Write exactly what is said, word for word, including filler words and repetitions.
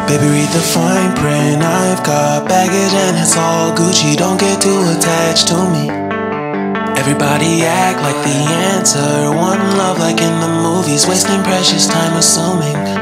Baby, read the fine print. I've got baggage and it's all Gucci. Don't get too attached to me. Everybody act like the answer. One love like in the movies, wasting precious time assuming